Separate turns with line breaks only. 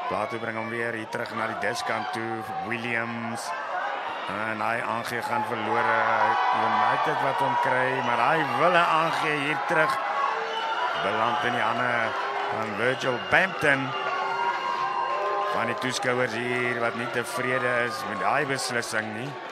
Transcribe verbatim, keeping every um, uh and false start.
Plato bring hom weer hier terug na die diskant toe. Williams. En hy aangee gaan verlore. United wat hom kry, maar hy wil 'n aangee hier terug. Beland in die hande van Virgil Bampton. Van die toeskouers hier wat nie tevrede is met daai beslissing nie.